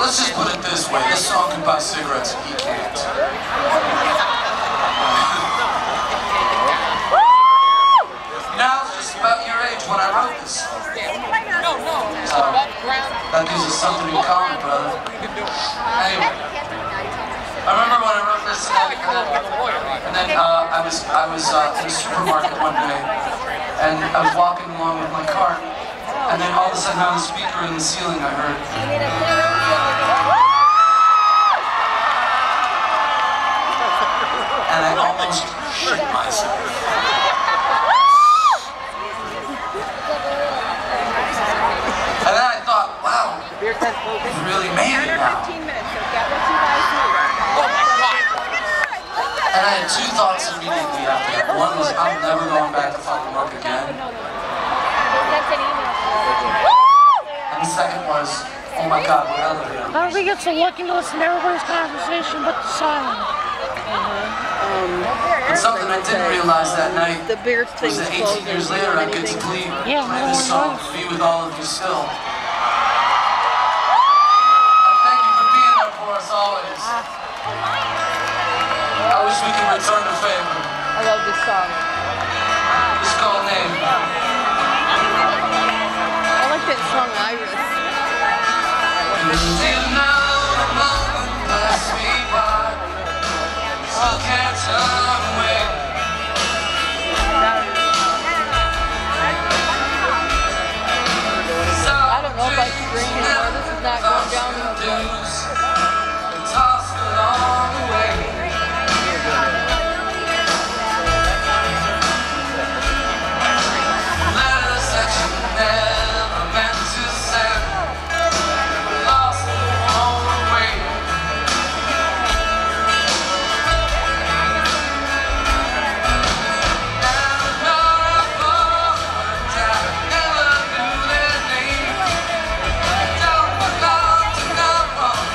let's just put it this way. This song can buy cigarettes and he can't. Now it's just about your age when I wrote this song. That gives us something in common, brother. Anyway, I remember when I wrote this and then I was in a supermarket one day and I was walking along with my cart and then all of a sudden on the speaker in the ceiling I heard and I almost shit myself. And then I thought, wow, he's really made it now. And I had two thoughts immediately after that. One was, I'm never going back to fucking work again. And the second was, oh my God, we're elevating. How do we get so lucky to listen to everybody's conversation but the silence? And something I didn't realize that night was that 18 years later I get to play this song, Be With All of You Still. And thank you for being there for us always. I wish we could return the favor. I love this song. It's called Name. I like that song, Iris. Still know the moment passed me by. Still can't turn away. I don't know if I can drink anymore. This is not going down in the tossed along the way. Letters that you never meant to send, lost along the way. Never got a phone, I never knew their name. Don't belong to no one.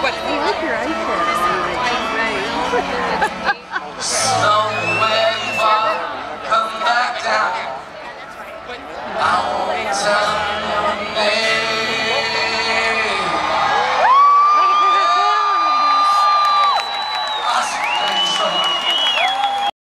But I like your ice